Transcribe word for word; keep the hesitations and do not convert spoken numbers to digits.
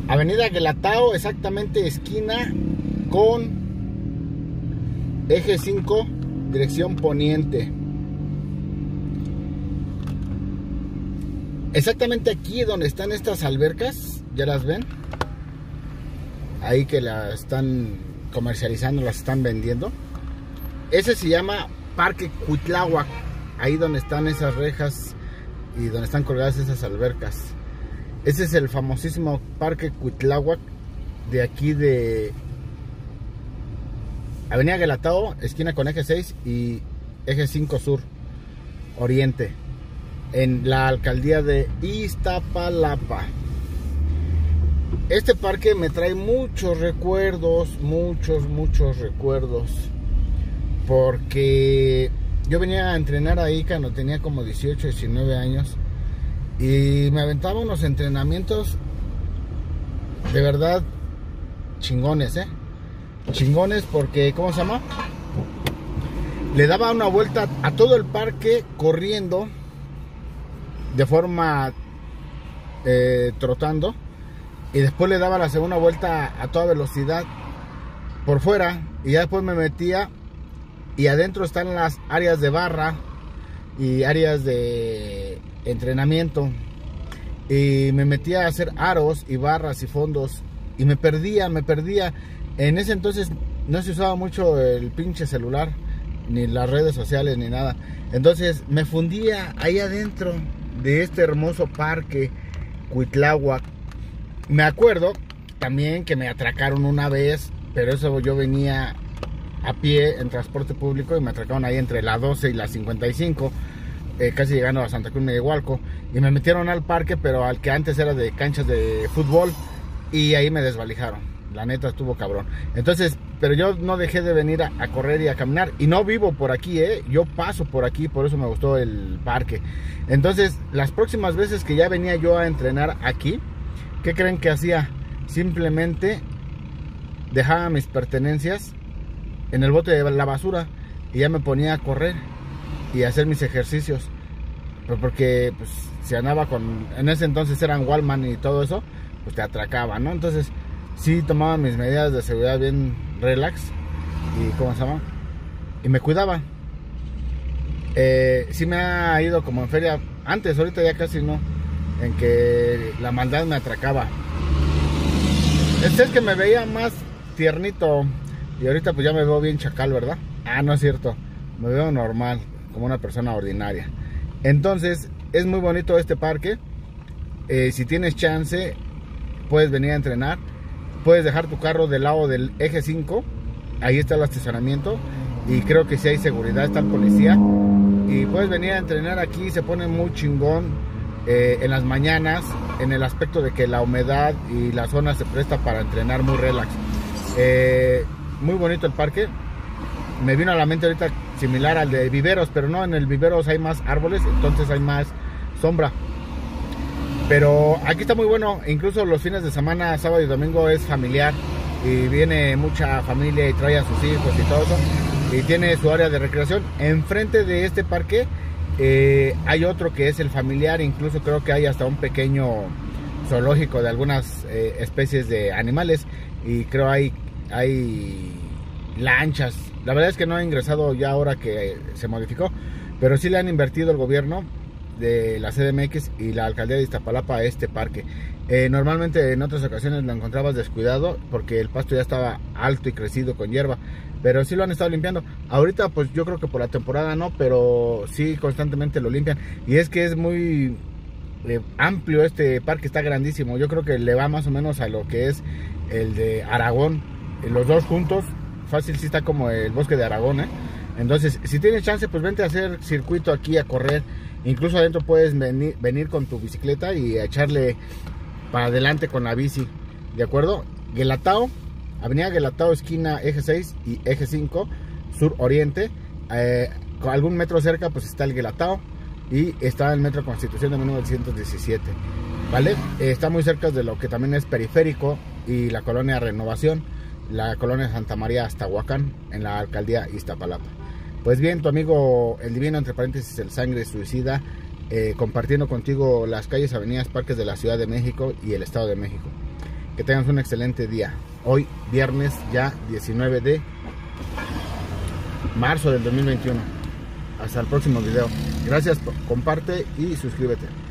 Avenida Guelatao, exactamente esquina con eje cinco, dirección poniente. Exactamente aquí donde están estas albercas, ya las ven, ahí que las están comercializando, las están vendiendo. Ese se llama Parque Cuitláhuac, ahí donde están esas rejas y donde están colgadas esas albercas. Ese es el famosísimo Parque Cuitláhuac de aquí de Avenida Guelatao, esquina con eje seis y eje cinco sur oriente, en la alcaldía de Iztapalapa. Este parque me trae muchos recuerdos, muchos, muchos recuerdos, porque yo venía a entrenar ahí cuando tenía como dieciocho, diecinueve años y me aventaba unos entrenamientos de verdad chingones, ¿eh? Chingones porque, ¿cómo se llama? Le daba una vuelta a todo el parque corriendo de forma eh, trotando, y después le daba la segunda vuelta a toda velocidad por fuera, y ya después me metía y adentro están las áreas de barra y áreas de entrenamiento, y me metía a hacer aros y barras y fondos y me perdía, me perdía. En ese entonces no se usaba mucho el pinche celular, ni las redes sociales, ni nada. Entonces me fundía ahí adentro de este hermoso parque Cuitláhuac. Me acuerdo también que me atracaron una vez, pero eso yo venía a pie en transporte público y me atracaron ahí entre la doce y la cincuenta y cinco, eh, casi llegando a Santa Cruz Megualco, y me metieron al parque, pero al que antes era de canchas de fútbol, y ahí me desvalijaron. La neta estuvo cabrón. Entonces, pero yo no dejé de venir a, a correr y a caminar. Y no vivo por aquí, ¿eh? Yo paso por aquí, por eso me gustó el parque. Entonces, las próximas veces que ya venía yo a entrenar aquí, ¿qué creen que hacía? Simplemente dejaba mis pertenencias en el bote de la basura y ya me ponía a correr y a hacer mis ejercicios. Pero porque, pues, si andaba con... En ese entonces eran Walmart y todo eso, pues te atracaban, ¿no? Entonces... sí tomaba mis medidas de seguridad bien relax y ¿cómo se llama? Y me cuidaba. Eh, sí me ha ido como en feria antes, ahorita ya casi no, en que la maldad me atracaba. Este es que me veía más tiernito y ahorita pues ya me veo bien chacal, ¿verdad? Ah, no es cierto, me veo normal, como una persona ordinaria. Entonces es muy bonito este parque. Eh, si tienes chance puedes venir a entrenar. Puedes dejar tu carro del lado del eje cinco, ahí está el estacionamiento y creo que si hay seguridad, está el policía, y puedes venir a entrenar aquí. Se pone muy chingón eh, en las mañanas, en el aspecto de que la humedad y la zona se presta para entrenar muy relax. Eh, muy bonito el parque. Me vino a la mente ahorita similar al de Viveros, pero no, en el Viveros hay más árboles, entonces hay más sombra. Pero aquí está muy bueno, incluso los fines de semana, sábado y domingo es familiar y viene mucha familia y trae a sus hijos y todo eso, y tiene su área de recreación. Enfrente de este parque eh, hay otro que es el familiar, incluso creo que hay hasta un pequeño zoológico de algunas eh, especies de animales, y creo hay, hay lanchas. La verdad es que no he ingresado ya ahora que se modificó, pero sí le han invertido el gobierno de la C D M X y la alcaldía de Iztapalapa a este parque. Eh, normalmente en otras ocasiones lo encontrabas descuidado porque el pasto ya estaba alto y crecido con hierba, pero sí lo han estado limpiando. Ahorita pues yo creo que por la temporada no, pero sí constantemente lo limpian, y es que es muy eh, amplio este parque, está grandísimo. Yo creo que le va más o menos a lo que es el de Aragón, los dos juntos, fácil, sí está como el bosque de Aragón, ¿eh? Entonces si tienes chance pues vente a hacer circuito aquí, a correr. Incluso adentro puedes venir, venir con tu bicicleta y echarle para adelante con la bici, ¿de acuerdo? Guelatao, Avenida Guelatao, esquina eje seis y eje cinco, sur oriente. Eh, con algún metro cerca pues está el Guelatao y está el metro Constitución de mil novecientos diecisiete, ¿vale? Eh, está muy cerca de lo que también es Periférico y la colonia Renovación, la colonia Santa María Aztahuacán, en la alcaldía Iztapalapa. Pues bien, tu amigo el divino, entre paréntesis el sangre suicida, eh, compartiendo contigo las calles, avenidas, parques de la Ciudad de México y el Estado de México. Que tengas un excelente día. Hoy viernes ya diecinueve de marzo del dos mil veintiuno. Hasta el próximo video. Gracias, comparte y suscríbete.